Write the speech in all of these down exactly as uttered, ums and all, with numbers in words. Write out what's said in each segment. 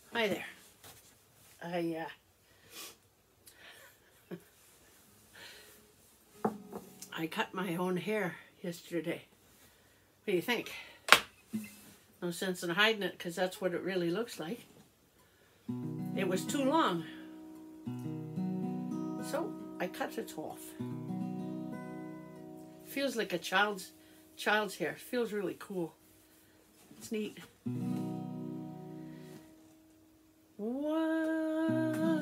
Hi there. I uh, I cut my own hair yesterday. What do you think? No sense in hiding it because that's what it really looks like. It was too long, so I cut it off. Feels like a child's child's hair. Feels really cool. It's neat. What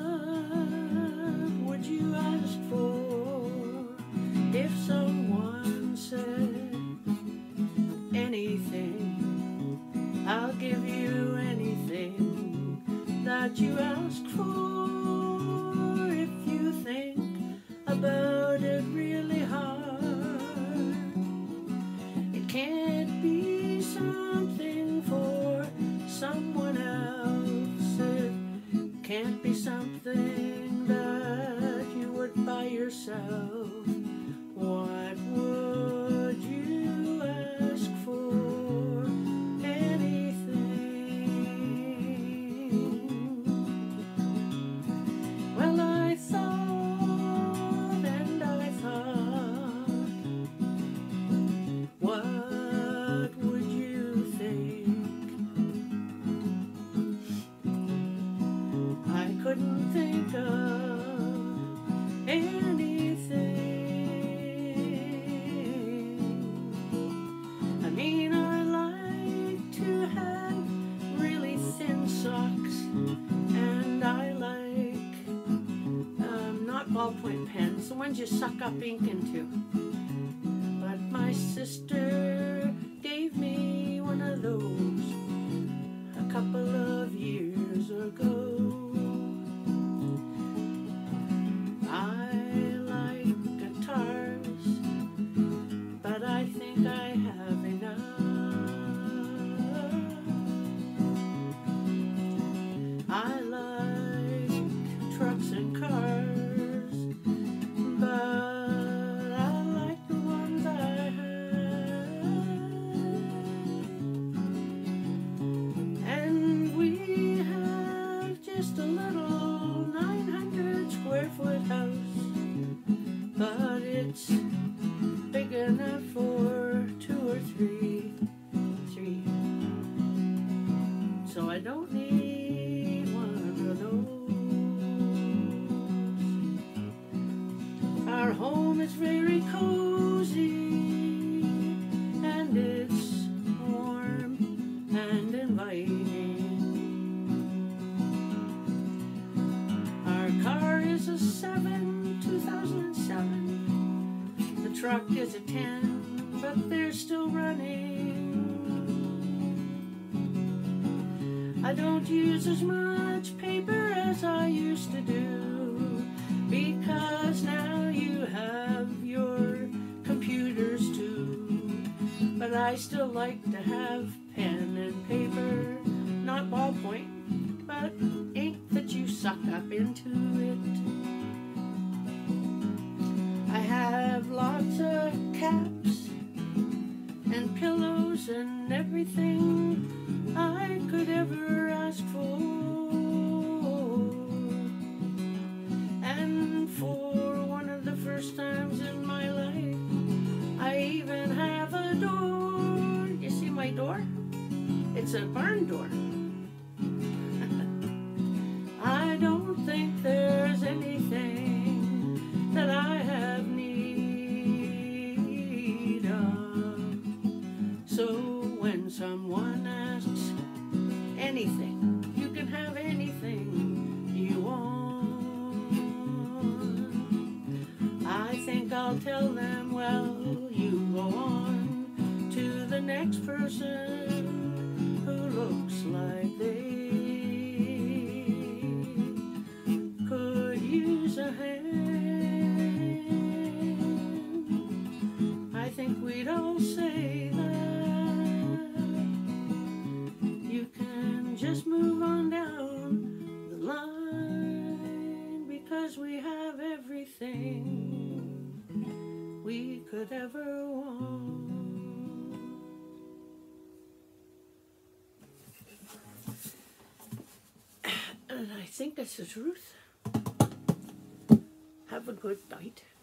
would you ask for if someone said anything? I'll give you anything that you ask for if you think about it really hard. It can't be something for someone else. Can't be something that you would buy yourself. What would you ask for? Anything. Well, I thought and I thought, what would you think? I couldn't think of anything. I mean, I like to have really thin socks, and I like um, not ballpoint pens, the ones you suck up ink into. But my sister gave me one of those a couple of years ago. It's big enough for two or three, three. So I don't need one of those. Our home is very cozy, and it's warm and inviting. Our car is a seven, two thousand seven. The truck is a ten, but they're still running. I don't use as much paper as I used to do, because now you have your computers too. But I still like to have pen and paper, not ballpoint, but ink that you suck up into it. I have lots of caps and pillows and everything I could ever ask for. And for one of the first times in my life, I even have a door. You see my door? It's a barn door. I don't think there's anything that I have need of. So when someone asks anything, you can have anything you want. I think I'll tell them, well, you go on to the next person who looks like they could think this is Ruth. Have a good night.